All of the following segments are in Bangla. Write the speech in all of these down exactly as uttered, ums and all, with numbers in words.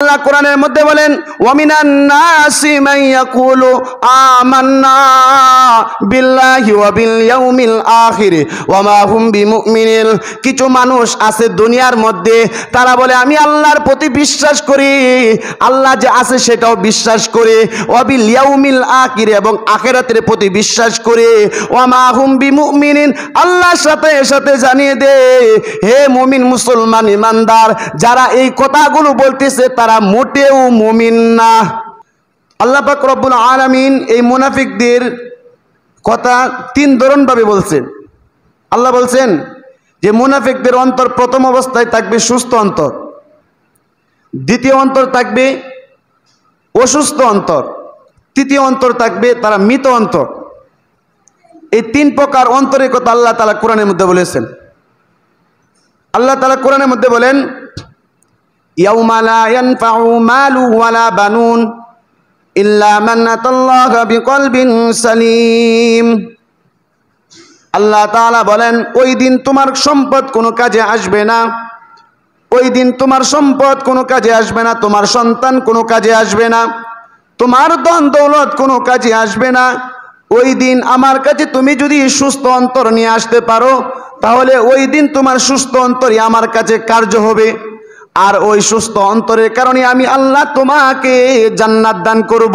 আল্লাহ কোরআনের মধ্যে বলেন ওয়ামিনান নাসি মান ইয়াকুলু আমান্না বিল্লাহি ওয়া বিল ইয়াউমিল আখির ওয়া মা হুম বিমুমিনিন। কিছু মানুষ আছে দুনিয়ার মধ্যে, তারা বলে আমি আল্লাহর প্রতি বিশ্বাস করি, আল্লাহ যে আছে সেটাও বিশ্বাস করে, ওয়া বিল ইয়াউমিল আখির এবং আখিরাতের প্রতি বিশ্বাস করে, ওয়া মা হুম বিমুমিনিন আল্লাহর সাথে সাথে জানিয়ে দে হে মুমিন মুসলমান ইমানদার, যারা এই কথাগুলো বলতেছে তারা মোটেও মুমিন না। আল্লাহ পাক রব্বুল আলামিন এই মুনাফিকদের কথা তিন ধরন ভাবে বলছেন। আল্লাহ বলছেন যে মুনাফিকদের অন্তর প্রথম অবস্থায় থাকবে সুস্থ অন্তর, দ্বিতীয় অন্তর থাকবে অসুস্থ অন্তর, তৃতীয় অন্তর থাকবে তারা মৃত অন্তর। এই তিন প্রকার অন্তরের কথা আল্লাহ তাআলা কোরআনের মধ্যে বলেছেন। আল্লাহ তাআলা কোরআনের মধ্যে বলেন ইয়াউমা লা ইয়ানফাউ মালু ওয়ালা বানুন ইল্লা মান আতাল্লাহা বিকলবিন সালিম। আল্লাহ তাআলা বলেন ওই দিন তোমার সম্পদ কোনো কাজে আসবে না, ওই দিন তোমার সম্পদ কোনো কাজে আসবে না, তোমার সন্তান কোনো কাজে আসবে না, তোমার ধন দৌলত কোনো কাজে আসবে না। ওই দিন আমার কাছে তুমি যদি সুস্থ অন্তর নিয়ে আসতে পারো তাহলে ওই দিন তোমার সুস্থ অন্তরই আমার কাছে কার্য হবে, আর ওই সুস্থ অন্তরের কারণে আমি আল্লাহ তোমাকে জান্নাত দান করব।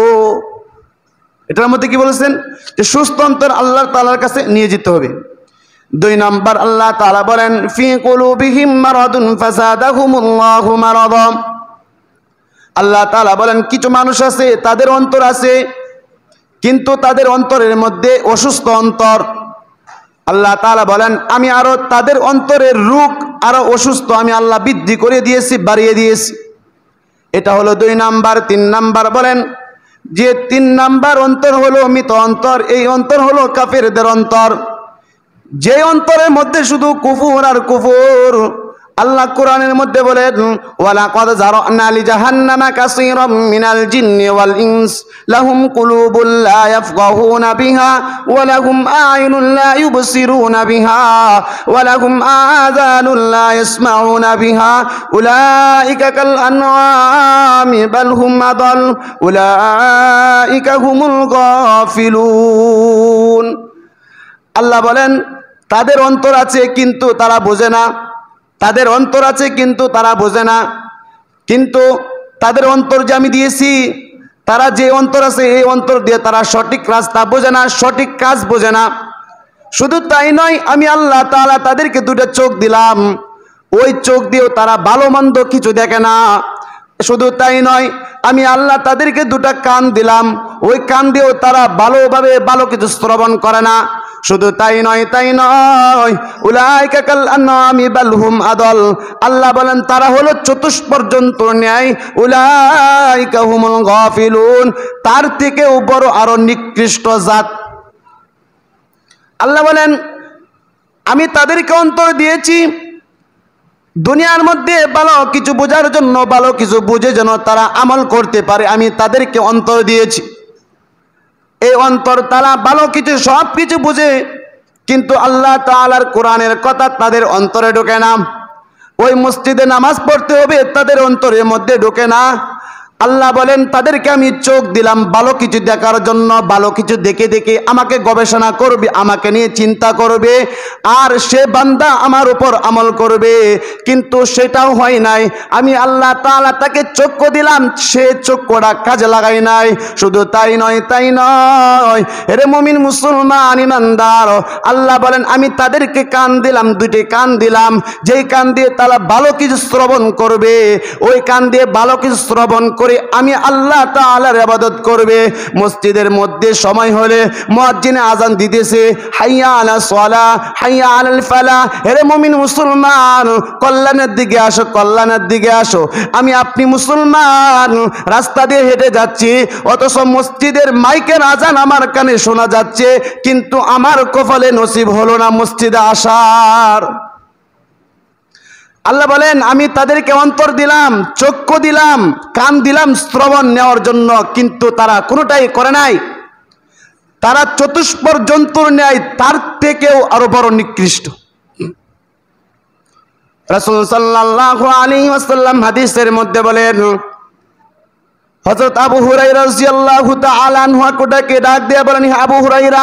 এটার মধ্যে কি বলেছেন যে সুস্থ অন্তর আল্লাহ তাআলার কাছে নিয়ে যেতে হবে। দুই নাম্বার আল্লাহ তাআলা বলেন ফি কুলুবিহিম মারাদুন ফাযাদাহুমুল্লাহু মারাদা। আল্লাহ তাআলা বলেন কিছু মানুষ আছে তাদের অন্তর আছে কিন্তু তাদের অন্তরের মধ্যে অসুস্থ অন্তর। আল্লাহ তাআলা বলেন আমি আরো তাদের অন্তরের রোগ আরো অসুস্থ আমি আল্লাহ বৃদ্ধি করে দিয়েছি, বাড়িয়ে দিয়েছি। এটা হলো দুই নাম্বার। তিন নাম্বার বলেন যে তিন নাম্বার অন্তর হলো মৃত অন্তর। এই অন্তর হলো কাফেরদের অন্তর, যে অন্তরের মধ্যে শুধু কুফর আর কুফর। আল্লাহ কোরআনের মধ্যে বলেন ওয়ালাকাদ যারানা লিজাহান্নামা কাসীরাম মিনাল জিন্নি ওয়াল ইনস লাহুম কুলুবুল লা ইয়াফকাহুনা বিহা ওয়া লাহুম আ'য়ুনুন লা ইউবসিরুনা বিহা ওয়া লাহুম আযানুন লা ইয়াসমাউনা বিহা উলাইকা কাল আনআমি বাল হুম আদাল উলাইকা হুমুল গাফিলুন। আল্লাহ বলেন তাদের অন্তর আছে কিন্তু তারা বোঝে না, তাদের অন্তর আছে কিন্তু তারা বোঝে না। কিন্তু তাদের অন্তর যে আমি দিয়েছি, তারা যে অন্তর আছে এই অন্তর দিয়ে তারা সঠিক রাস্তা বোঝে না, সঠিক কাজ বোঝে না। শুধু তাই নয়, আমি আল্লাহ তাআলা তাদেরকে দুটো চোখ দিলাম, ওই চোখ দিয়েও তারা ভালো মন্দ কিছু দেখে না। শুধু তাই নয়, আমি আল্লাহ তাদেরকে দুটো কান দিলাম, ওই কান দিয়েও তারা ভালোভাবে ভালো কিছু শ্রবণ করে না। শুধু তাই নয় তাই নয় উলাইকা কাল আনআমি বাল হুম আদাল। আল্লাহ বলেন তারা হলো চতুষ্পর জন্তুর ন্যায়, উলাইকা হুমুল গাফিলুন, তার থেকেও বড় আরো নিকৃষ্ট জাত। আল্লাহ বলেন আমি তাদেরকে অন্তর দিয়েছি দুনিয়ার মধ্যে ভালো কিছু বোঝার জন্য, ভালো কিছু বুঝে যেন তারা আমল করতে পারে, আমি তাদেরকে অন্তর দিয়েছি। এই অন্তর তারা ভালো কিছু সব কিছু বুঝে, কিন্তু আল্লাহ তাআলার কোরআনের কথা তাদের অন্তরে ঢোকে না। ওই মসজিদে নামাজ পড়তে হবে তাদের অন্তরের মধ্যে ঢোকে না। আল্লাহ বলেন তাদেরকে আমি চোখ দিলাম ভালো কিছু দেখার জন্য, ভালো কিছু দেখে দেখে আমাকে গবেষণা করবে, আমাকে নিয়ে চিন্তা করবে, আর সে বান্দা আমার উপর আমল করবে। কিন্তু সেটাও হয় নাই। আমি আল্লাহ তাআলা তাকে চক্ষু দিলাম, সে চক্ষুটা কাজে লাগাই নাই। শুধু তাই নয় তাই নয় এরে মুমিন মুসলমান ইমানদার, আল্লাহ বলেন আমি তাদেরকে কান দিলাম, দুইটি কান দিলাম, যেই কান দিয়ে তারা ভালো কিছু শ্রবণ করবে, ওই কান দিয়ে ভালো কিছু শ্রবণ করে আমি আল্লাহ তাআলার ইবাদত করবে। মসজিদের মধ্যে সময় হলে মুয়াজ্জিনে আযান দিতেছে, হাইয়া আলাস সালাহ হাইয়া আলাল ফালাহ। হে মুমিন মুসলমান, কল্যাণের দিকে আসো, কল্যাণের দিকে আসো। আমি আপনি মুসলমান রাস্তা দিয়ে হেঁটে যাচ্ছি, অথচ মসজিদের মাইকের আযান আমার কানে শোনা যাচ্ছে, কিন্তু আমার কপালে নসিব হলো না মসজিদে আসার। আল্লাহ বলেন আমি তাদেরকে অন্তর দিলাম, চক্ষু দিলাম, কান দিলাম শ্রবণ নেওয়ার জন্য, কিন্তু তারা কোনোটাই করে নাই। তারা চতুষ্পর জন্তুর ন্যায়, তার থেকেও আরো বড় নিকৃষ্ট। রাসূল সাল্লাল্লাহু আলাইহি ওয়াসাল্লাম হাদিসের মধ্যে বলেন, হযরত আবু হুরায়রা রাদিয়াল্লাহু তাআলা আনহু কোটাকে ডাক দিয়ে বলেন, হে আবু হুরায়রা,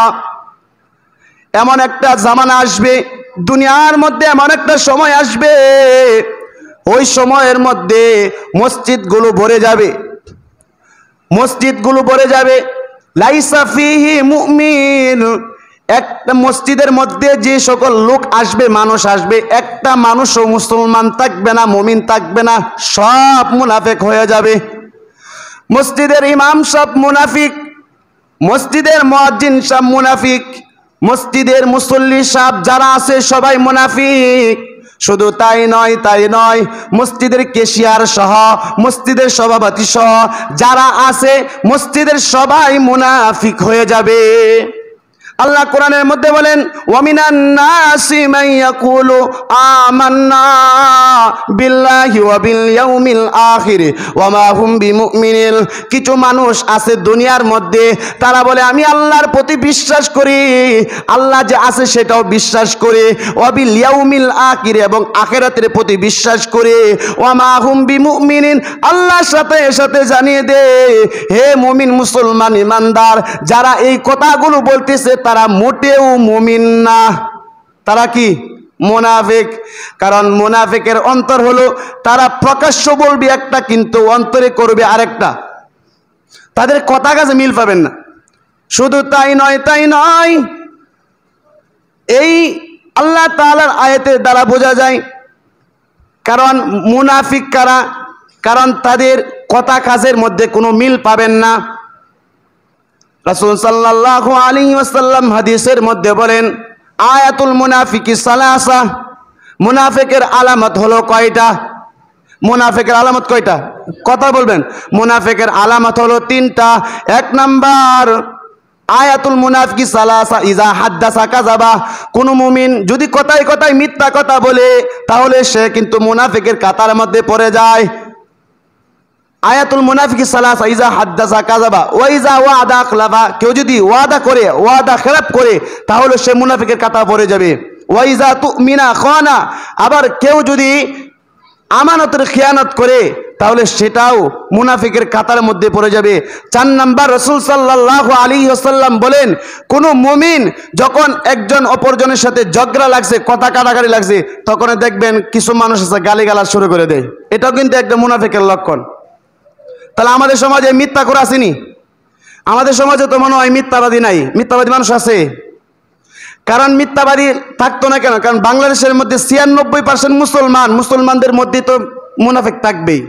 এমন একটা জামানা আসবে দুনিয়ার মধ্যে, এমন একটা সময় আসবে, ওই সময়ের মধ্যে মসজিদগুলো ভরে যাবে, মসজিদগুলো ভরে যাবে, লাইসা ফিহি মুমিন, একটা মসজিদের মধ্যে যে সকল লোক আসবে, মানুষ আসবে, একটা মানুষও মুসলমান থাকবে না, মুমিন থাকবে না, সব মুনাফিক হয়ে যাবে। মসজিদের ইমাম সব মুনাফিক, মসজিদের মুয়াজ্জিন সব মুনাফিক, মসজিদের মুসল্লি সব যারা আছে সবাই মুনাফিক। শুধু তাই নয়, তাই নয়, মসজিদের কেশিয়ার সহ, মসজিদের সভাপতি সহ যারা আছে মসজিদের সবাই মুনাফিক হয়ে যাবে। আল্লাহ কোরআনের মধ্যে বলেন, ওয়ামিনান নাসি মান ইয়াকুলু আমান্না বিল্লাহি ওয়া বিল ইয়াউমিল আখির ওয়া মা হুম বিমুমিনিন। কিছু মানুষ আছে দুনিয়ার মধ্যে, তারা বলে আমি আল্লাহর প্রতি বিশ্বাস করি, আল্লাহ যে আছে সেটাও বিশ্বাস করে, ওয়া বিল ইয়াউমিল আখির, এবং আখিরাতের প্রতি বিশ্বাস করে, ওয়া মা হুম বিমুমিনিন, আল্লাহর সাথে সাথে জানিয়ে দে হে মুমিন মুসলমান ইমানদার, যারা এই কথাগুলো বলতেছে তারা মোটেও মুমিন না, তারা কি মুনাফিক। কারণ মুনাফিকের অন্তর হলো তারা প্রকাশ্য বলবে একটা কিন্তু অন্তরে করবে আরেকটা, তাদের কথা কাজে মিল পাবেন না। শুধু তাই নয়, তাই নয়, এই আল্লাহ তাআলার আয়াতের দ্বারা বোঝা যায় কারণ মুনাফিক কারা, কারণ তাদের কথা কাজের মধ্যে কোনো মিল পাবেন না। রাসূল সাল্লাল্লাহু আলাইহি ওয়াসাল্লাম হাদিসের মধ্যে বলেন, আয়াতুল মুনাফিকি সালাসা, মুনাফিকের আলামত হলো কয়টা? মুনাফিকের আলামত কয়টা? কথা বলবেন। মুনাফিকের আলামত হলো তিনটা। এক নাম্বার, আয়াতুল মুনাফিকি সালাসা, ইজা হাদ্দাসা কাযাবা, কোন মুমিন যদি কথায় কথায় মিথ্যা কথা বলে তাহলে সে কিন্তু মুনাফিকের কাতার মধ্যে পড়ে যায়। আয়াতুল মুনাফিকি সালাসা, ইজা হাদ্দাসা কাযাবা ওয়া ইজা ওয়াদা আখলাফা, কেউ যদি ওয়াদা করে, ওয়াদা খেলাপ করে তাহলে সে মুনাফিকের কাতারে পড়ে যাবে। ওয়া ইজা তুমিনা খানা, আবার কেউ যদি আমানতের খেয়ানত করে তাহলে সেটাও মুনাফিকের কাতারের মধ্যে পড়ে যাবে। চার নাম্বার, রাসূল সাল্লাল্লাহু আলাইহি ওয়াসাল্লাম বলেন, কোন মুমিন যখন একজন অপরজনের সাথে ঝগড়া লাগছে, কথা কাটাকাটি লাগছে, তখন দেখবেন কিছু মানুষ আছে গালিগালাজ শুরু করে দেয়, এটাও কিন্তু একটা মুনাফিকের লক্ষণ। তাহলে আমাদের সমাজে মিথ্যা করে আসেনি? আমাদের সমাজে তো মনে হয় মিথ্যাবাদী নাই, মিথ্যাবাদী মানুষ আছে। কারণ মিথ্যাবাদী থাকতো না কেন? কারণ বাংলাদেশের মধ্যে ছিয়ানব্বই পার্সেন্ট মুসলমান, মুসলমানদের মধ্যে তো মুনাফিক থাকবেই।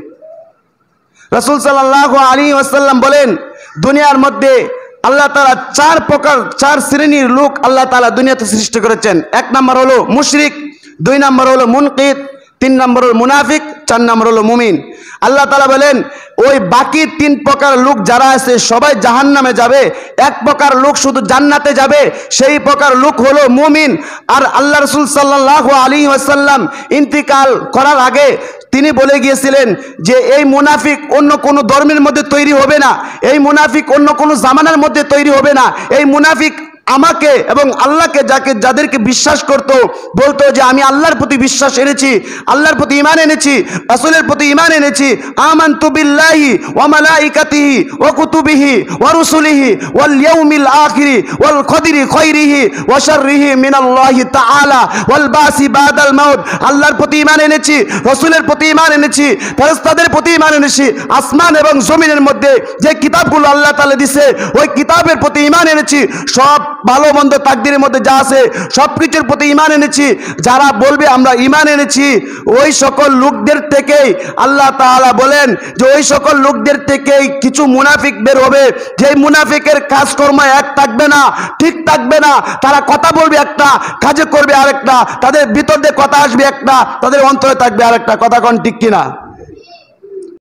রাসূল সাল্লাল্লাহু আলাইহি ওয়াসাল্লাম বলেন, দুনিয়ার মধ্যে আল্লাহ তাআলা চার প্রকার, চার শ্রেণীর লোক আল্লাহ তাআলা দুনিয়াতে সৃষ্টি করেছেন। এক নম্বর হলো মুশরিক, দুই নম্বর হলো মুনকিদ, তিন নম্বর হলো মুনাফিক, চার নম্বর হলো মুমিন। আল্লাহ তাআলা বলেন, ওই বাকি তিন প্রকার লোক যারা আছে সবাই জাহান্নামে যাবে, এক প্রকার লোক শুধু জান্নাতে যাবে, সেই প্রকার লোক হলো মুমিন। আর আল্লাহ রাসূল সাল্লাল্লাহু আলাইহি ওয়াসাল্লাম ইন্তিকাল করার আগে তিনি বলে গিয়েছিলেন যে এই মুনাফিক অন্য কোনো ধর্মের মধ্যে তৈরি হবে না, এই মুনাফিক অন্য কোনো জামানার মধ্যে তৈরি হবে না। এই মুনাফিক আমাকে এবং আল্লাহকে যাকে যাদেরকে বিশ্বাস করতো, বলতো যে আমি আল্লাহর প্রতি বিশ্বাস এনেছি, আল্লাহর প্রতি ঈমান এনেছি, রাসূলের প্রতি ঈমান এনেছি, আমানতু বিল্লাহি ওয়া মালাইকাতিহি ওয়া কুতুবিহি ওয়া রুসুলিহি ওয়াল ইয়াউমিল আখিরি ওয়াল কদরি খাইরিহি ওয়া শাররিহি মিনাল্লাহি তাআলা ওয়াল বাসি বাদাল মাউত। আল্লাহর প্রতি ঈমান এনেছি, রাসূলের প্রতি ঈমান এনেছি, ফেরেশতাদের প্রতি ঈমান এনেছি, আসমান এবং জমিনের মধ্যে যে কিতাবগুলো আল্লাহ তাআলা দিয়েছে ওই কিতাবের প্রতি ঈমান এনেছি, সব ভালো মন্দ তাকদীরের মধ্যে যা আছে সব কিছুর প্রতি ঈমান এনেছি। যারা বলবে আমরা ঈমান এনেছি, ওই সকল লোকদের থেকেই আল্লাহ তাআলা বলেন যে ওই সকল লোকদের থেকেই কিছু মুনাফিক বের হবে, যে মুনাফিকের কাজকর্ম এক থাকবে না, ঠিক থাকবে না। তারা কথা বলবে একটা, কাজে করবে আরেকটা, তাদের ভিতর দিয়ে কথা আসবে একটা, তাদের অন্তরে থাকবে আরেকটা। কথা কোন ঠিক কিনা?